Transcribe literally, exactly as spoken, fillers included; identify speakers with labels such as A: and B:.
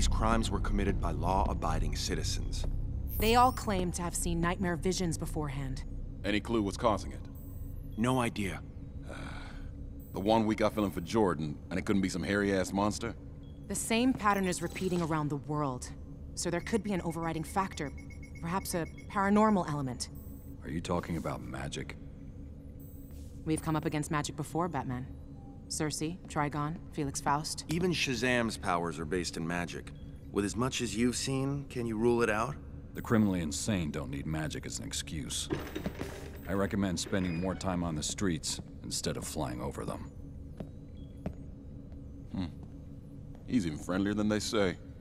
A: these crimes were committed by law-abiding citizens.
B: They all claim to have seen nightmare visions beforehand.
C: Any clue what's causing it?
A: No idea.
C: The one week I feeling for Jordan, and it couldn't be some hairy-ass monster?
B: The same pattern is repeating around the world. So there could be an overriding factor. Perhaps a paranormal element.
D: Are you talking about magic?
B: We've come up against magic before, Batman. Circe, Trigon, Felix Faust.
A: Even Shazam's powers are based in magic. With as much as you've seen, can you rule it out?
D: The criminally insane don't need magic as an excuse. I recommend spending more time on the streets instead of flying over them.
C: Hmm. He's even friendlier than they say.